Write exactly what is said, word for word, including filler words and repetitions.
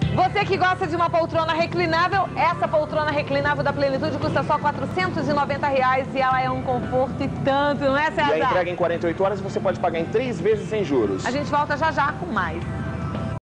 Você que gosta de uma poltrona reclinável, essa poltrona reclinável da Plenitude custa só quatrocentos e noventa reais e ela é um conforto e tanto, não é, César? E a entrega em quarenta e oito horas você pode pagar em três vezes sem juros. A gente volta já já com mais.